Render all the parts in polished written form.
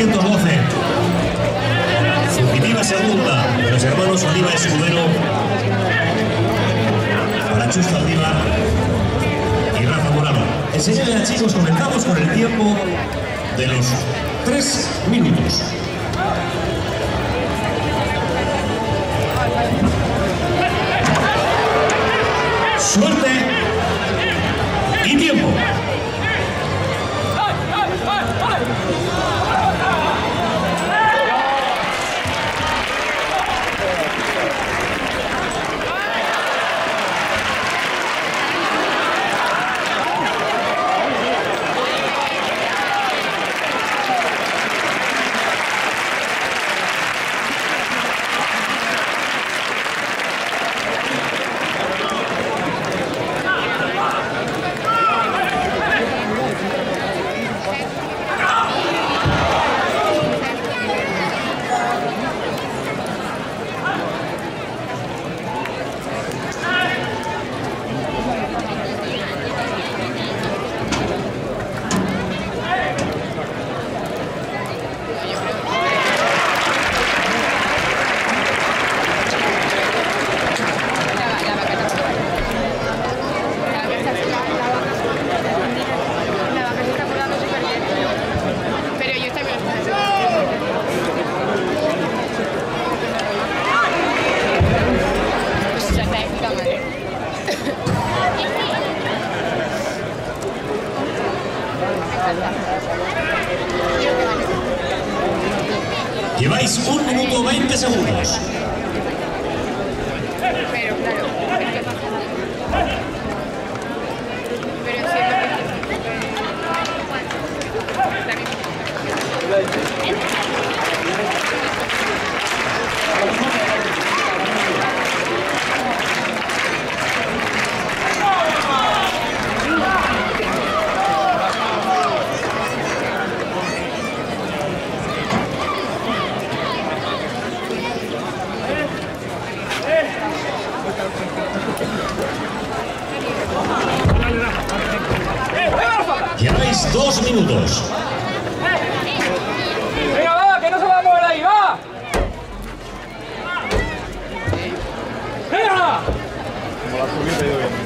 1912. Fugitiva segunda de los hermanos Oliva Escudero para Chus Zaldívar y Rafa Morado. Enseguida, chicos, comenzamos con el tiempo de los 3 minutos. Suerte y tiempo. Lleváis 1 minuto 20 segundos. Pero claro, Lleváis 2 minutos. ¡Venga, va! ¡Que no se va a mover ahí! ¡Va! ¡Venga! Como la subida te digo bien.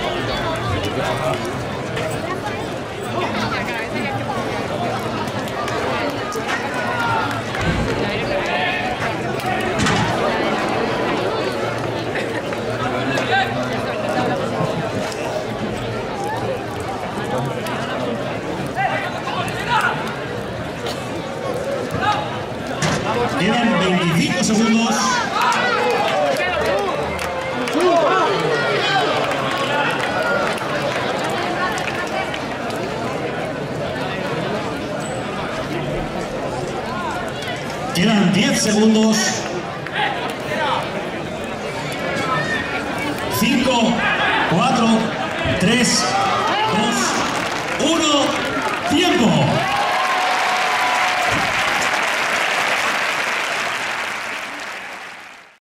Quedan 25 segundos. Quedan 10 segundos. 5, 4, 3, 2, 1. ¡Tiempo!